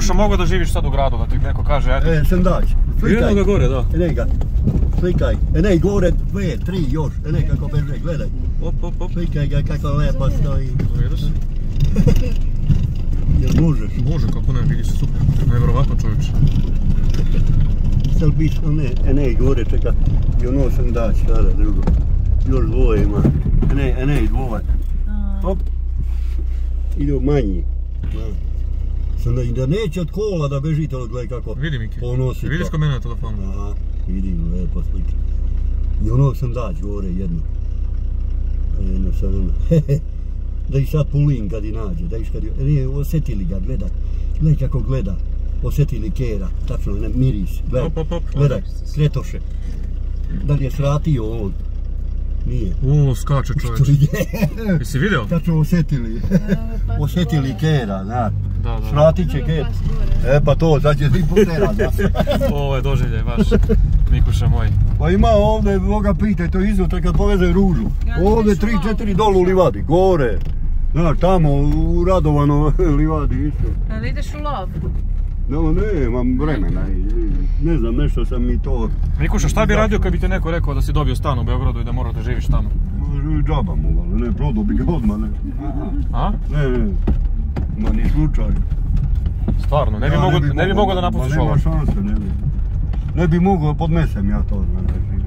Mikuša, mogu da živiš sad u gradu, da ti neko kaže, eto. Sendać, slikaj. Jedno ga gore, da. Enej ga, slikaj. Enej gore, 2, 3 još. Enej kako beže, gledaj. Op. Slikaj ga kako lepo stoji. Vidiš? Jel možeš? Može, kako ne, vidiš, super. Nevjerovatno čovječe. Sad biš, enej gore, čeka. I ono sendać, sada drugo. Još dvoje ima. Enej dvoje. Hop. Ide manji. Da neće od kola da bežite, gledaj kako vidi Miki, ponosi. vidiš ko mene na telefonu? Aha, vidim, lepo slika. I ono sam dać gore jedno. Jedno sad ono. Da ih sad pulin kad i nađe, da ih kad i... Osjetili ga, gledaj. Gledaj kako gleda. Osjetili kera, tačno, miris. Gledaj, gledaj, kretoše. Da li je sratio on? Nije. Skače čovječ. Jesi vidio? Tačno osjetili. Osjetili kera, znaš. Da. Svratit će kera. Pa to, sad će ti potera, da. Ovo je doživljaj baš, Mikuša moj. Pa ima ovdje, Boga pitaj, to izutra kad poveze ružu. Ovdje 3-4 dolu u livadi, gore. Znaš, tamo u Radovano livadi isto. Ali ideš u lov? No, ne, imam vremena i ne znam, nešto sam mi to... Mikuša, šta bi radio kad bi ti neko rekao da si dobio stan u Beogradu i da moraš da živiš tamo? Džaba mu, ali ne, prodao bi ga odmah, ne. A? Ne, ma ni slučaj. Stvarno, ne bi mogao da napustiš ovo? Ma nema šanse, ne bi. Ne bi mogao, podnesem ja to, znam da živim.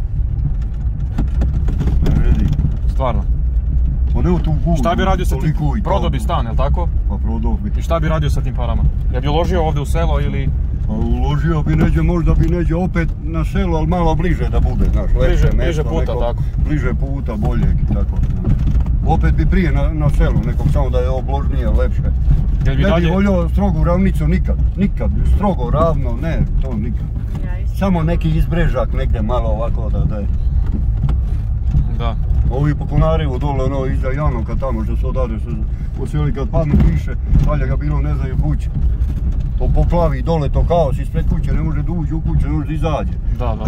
Ne redi. Stvarno? Pa ne u tu gudu. Šta bi radio sa tim? Prodao bi stan, jel' tako? Pa prodao bi. I šta bi radio sa tim parama? Ja bi uložio ovdje u selo ili... Pa uložio bi neđe, možda bi neđe opet na selu, ali malo bliže da bude, znaš, lepše bliže puta, tako? Bliže puta, boljeg i tako. Opet bi prije na selu nekog, samo da je obložnije, lepše. Ne bi volio strogu ravnicu nikad, strogo ravno, ne, to nikad. Samo neki izbrežak negdje malo ovako da je. Da. Ovi po Konarivu dole, ono, iza Janovka tamo što se odade se osjeli kad padnu kiše, dalje ga bilo ne znaju kuće. To poplavi dole, to kaos ispred kuće, ne može da uđe u kuće, ne može da izađe. Da.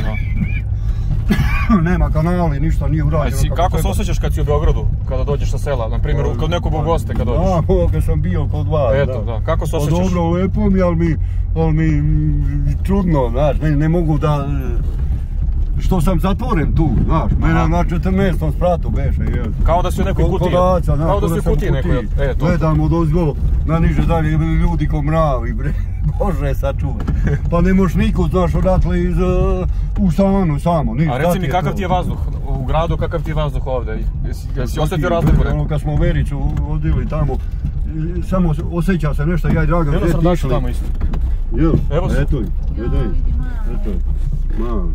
Nema kanali, ništa nije urađeno. Kako se osjećaš kad si u Beogradu, kada dođeš sa sela, na primjer kod nekog u goste kad dođeš? Da, kad sam bio kod vas, eto, da. Kako se osjećaš? Dobro, lepo mi, ali mi čudno, znaš, ne mogu da... Što sam zatvoren tu, znaš, mene na 14. spratu beše, jel. Kao da si u nekoj kutiji. Kao da si u kutiji nekoj, eto. Gledam od ozgo, na niže dalje ljudi ko mravi, bre. Bože, sačuvaj. Pa ne moš nikud, znaš, odatle u stanu samo. A reci mi, kakav ti je vazduh u gradu, kakav ti je vazduh ovdje? Jesi osjetio razliku? Ono, kad smo u Vericu odili tamo, samo osjeća se nešto, ja i Dragan sve tišli. Evo srdašu tamo isto. Jel, evo se. Eto je, malo.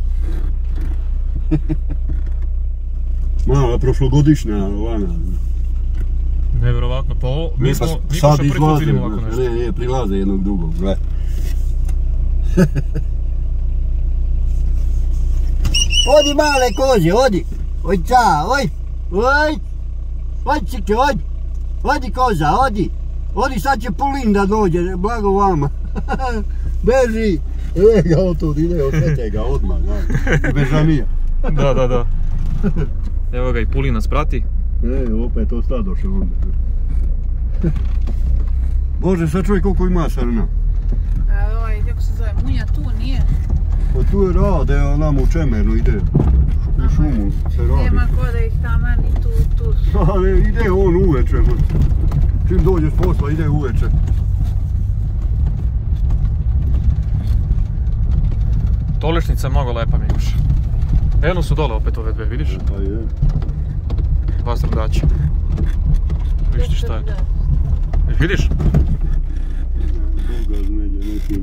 Mala prošlogodišnja lana. Nevjerovatno, pa ovo, mi smo prvi put vidimo ovako nešto. Ne, prilaze jednog drugog, gle. Odi male koze, odi! Oj ca, oj! Oj čike, odi koza, odi! Odi, sad će Pulin da dođe, blago vama. Beži! Ga otud ide, osjete ga odmah, bežanija. Da. Evo ga i Pulin nas prati. Opet ostadoše onda. Bože, sad čuj koliko ima srna. Kako se zove, munja tu nije? Pa tu je rade, nam u Čemernu ide. U šumu se radi. Nema ko da ih tamo ni tu. Ali ide on uveče. Čim dođe s posla, ide uveče. Tolišnica je mnogo lepa, Mikuš. Eno su dole opet ove dve, vidiš? Pa je. Dva srdaća. Vidiš ti šta je to? Vidiš? Boga zmeđe, neki...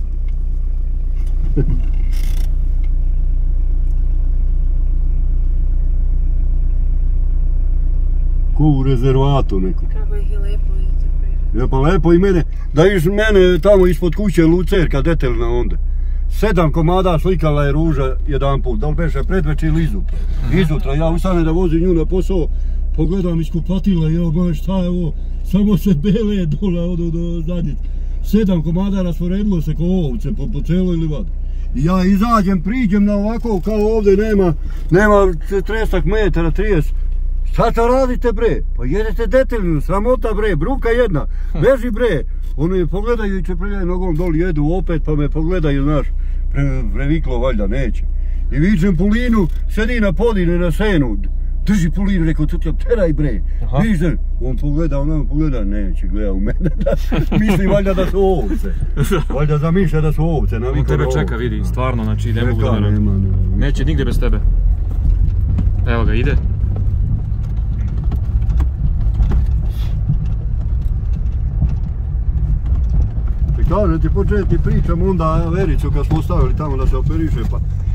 Ko u rezervatu neko. Kako ih je lepo vidite. Je pa lepo i mene, da iš mene tamo ispod kuće Lucerka detaljna onda. 7 komada slikala je ruža jedan put, da li beše predveče ili izutra. Izutra, ja ustane da vozim nju na posao, pogledam iz kupatila i evo, ma šta je ovo, samo se bele dole odu do zadnjice. 7 komada rasporedilo se ko ovce po celoj livadi. I ja izađem, priđem na ovako kao ovdje nema 40 metara, 30, Šta to radite bre? Pa jedete detelinu, sramota bre, bruka jedna, beži bre. Ono je pogledaju i čeprljaju nogom doli, jedu opet pa me pogledaju, znaš, previklo valjda, neće. I vičem Pulinu, sedi na podine na senu, drži Pulinu, rekao, tu te teraj bre. Vičem, on pogleda, neće, gleda u mene, misli valjda da su ovce. Valjda zamišlja da su ovce, On tebe čeka, vidi, stvarno, znači ne mogu da verujem. Neće nigdje bez tebe. Evo ga, ide. Kažem ti početi pričam onda Vericu kad smo ostavili tamo da se operiše, pa